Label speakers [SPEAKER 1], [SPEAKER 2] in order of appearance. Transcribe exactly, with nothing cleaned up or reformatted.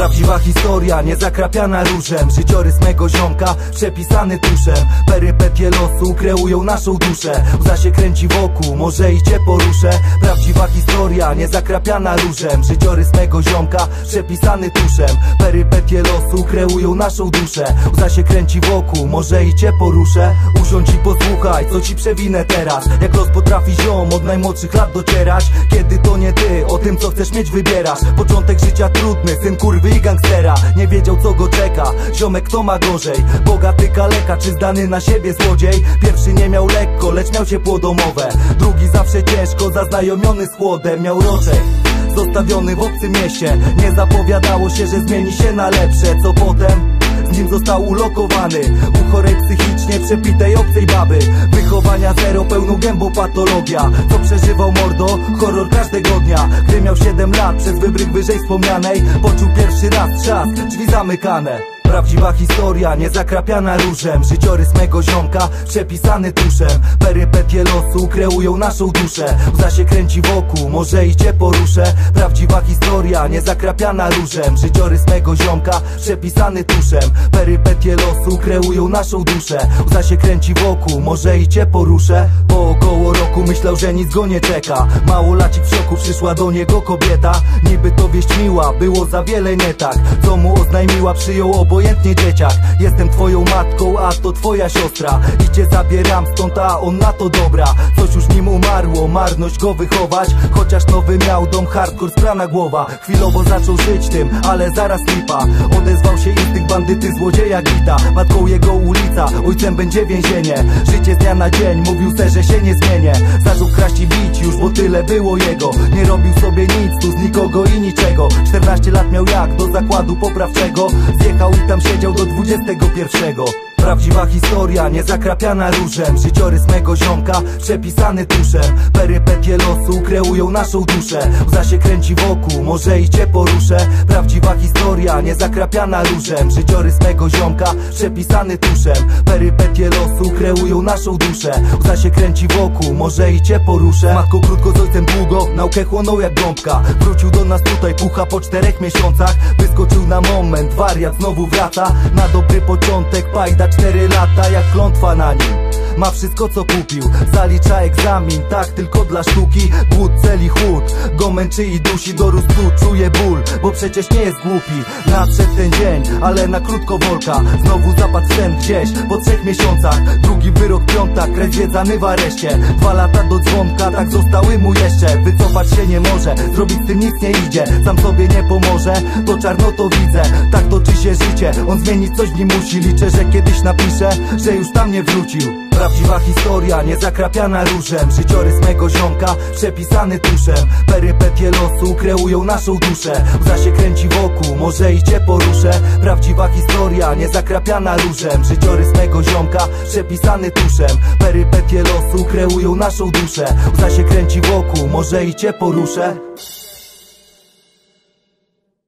[SPEAKER 1] Prawdziwa historia, nie zakrapiana różem. Życiorys mego ziomka, przepisany tuszem. Perypetie losu kreują naszą duszę. Łza się kręci wokół, może i cię poruszę. Prawdziwa historia, nie zakrapiana różem. Życiorys mego ziomka, przepisany tuszem. Perypetie losu kreują naszą duszę. Łza się kręci wokół, może i cię poruszę. Usiądź i posłuchaj, co ci przewinę teraz. Jak los potrafi ziom od najmłodszych lat docierać. Kiedy to nie ty, o tym co chcesz mieć wybierasz. Początek życia trudny, syn kurwy i gangstera. Nie wiedział co go czeka, ziomek kto ma gorzej. Bogaty kaleka, czy zdany na siebie złodziej. Pierwszy nie miał lekko, lecz miał ciepło domowe. Drugi zawsze ciężko, zaznajomiony z chłodem. Miał roczek zostawiony w obcym mieście. Nie zapowiadało się, że zmieni się na lepsze. Co potem? Z nim został ulokowany u chorej psychicznie przepitej obcej baby. Wychowania zero, pełną gębą patologia. Co przeżywał mordo? Horror każdego dnia. Gdy miał siedem lat, przez wybryk wyżej wspomnianej poczuł pierwszy raz trzask, drzwi zamykane. Prawdziwa historia, nie zakrapiana różem. Życiorys mego ziomka, przepisany tuszem. Perypetie losu kreują naszą duszę. Łza się kręci wokół, może i cię poruszę. Prawdziwa historia, nie zakrapiana różem. Życiorys mego ziomka, przepisany tuszem. Perypetie losu kreują naszą duszę. Łza się kręci wokół, może i cię poruszę. Po około roku myślał, że nic go nie czeka. Małolacik w szoku, przyszła do niego kobieta. Niby to wieść miła, było za wiele nie tak. Co mu oznajmiła, przyjął obok obojętnie dzieciak. Jestem twoją matką, a to twoja siostra. I cię zabieram stąd, a on na to dobra. Coś już nim umarło, marność go wychować. Chociaż nowy miał dom, hardcore sprana głowa. Chwilowo zaczął żyć tym, ale zaraz lipa. Odezwał się instynkt bandyty, złodzieja gita. Matką jego ulica, ojcem będzie więzienie. Życie z dnia na dzień, mówił se, że się nie zmienię. Zaczął kraść i bić już, bo tyle było jego. Nie robił sobie nic, tu z nikogo i niczego. czternaście lat miał jak do zakładu poprawczego. Zjechał i tam siedział do dwudziestego pierwszego. Prawdziwa historia, nie zakrapiana różem. Życiorys mego ziomka, przepisany tuszem. Perypetie losu kreują naszą duszę. Łza się kręci wokół, może i cię poruszę. Prawdziwa historia, nie zakrapiana różem. Życiorys mego ziomka, przepisany tuszem. Perypetie losu kreują naszą duszę. Łza się kręci wokół, może i cię poruszę. Matką krótko, z ojcem długo, naukę chłonął jak gąbka. Wrócił do nas tutaj, pucha po czterech miesiącach. Wyskoczył na moment, wariat znowu wraca. Na dobry początek, pajda cztery lata jak klątwa na nim. Ma wszystko co kupił, zalicza egzamin, tak tylko dla sztuki. Głód, cel i chłód go męczy i dusi. Dorósł tu, czuje ból, bo przecież nie jest głupi. Nadszedł ten dzień, ale na krótko wolka. Znowu zapadł sen gdzieś po trzech miesiącach. Drugi wyrok piąta, kres zwiedzany w areszcie. Dwa lata do dzwonka, tak zostały mu jeszcze. Wycofać się nie może, zrobić z tym nic nie idzie. Sam sobie nie pomoże, to czarno to widzę. Tak toczy się życie, on zmienić coś w nim musi. Liczę, że kiedyś napisze, że już tam nie wrócił. Prawdziwa historia, nie zakrapiana różem. Życiorys mego ziomka, przepisany tuszem. Perypetie losu kreują naszą duszę. Łza się kręci wokół, może i cię poruszę. Prawdziwa historia, nie zakrapiana różem. Życiorys mego ziomka, przepisany tuszem. Perypetie losu kreują naszą duszę. Łza się kręci wokół, może i cię poruszę.